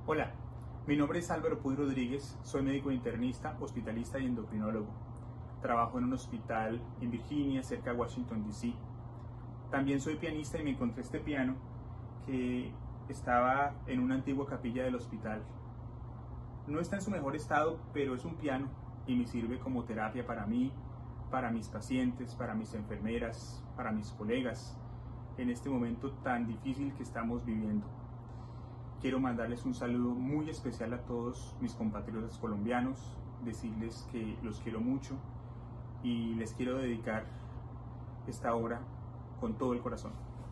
Hola, mi nombre es Álvaro Puy Rodríguez, soy médico internista, hospitalista y endocrinólogo. Trabajo en un hospital en Virginia, cerca de Washington, D.C. También soy pianista y me encontré este piano que estaba en una antigua capilla del hospital. No está en su mejor estado, pero es un piano y me sirve como terapia para mí, para mis pacientes, para mis enfermeras, para mis colegas, en este momento tan difícil que estamos viviendo. Quiero mandarles un saludo muy especial a todos mis compatriotas colombianos, decirles que los quiero mucho y les quiero dedicar esta obra con todo el corazón.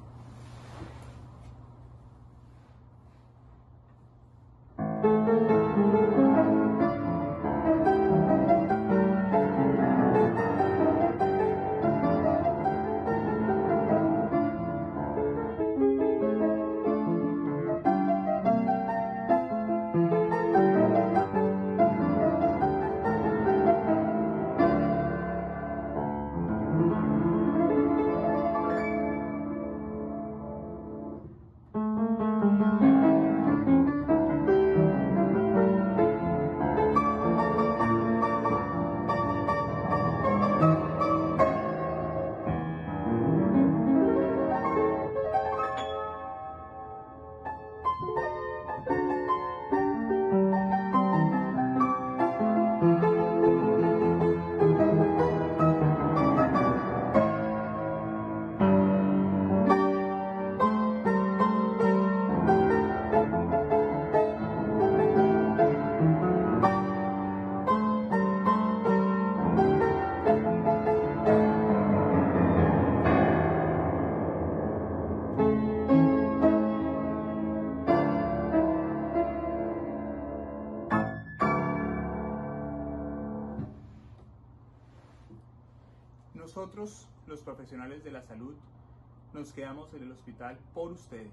Nosotros, los profesionales de la salud, nos quedamos en el hospital por ustedes.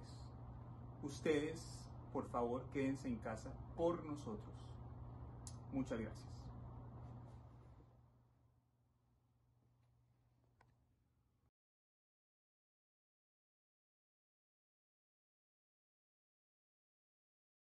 Ustedes, por favor, quédense en casa por nosotros. Muchas gracias.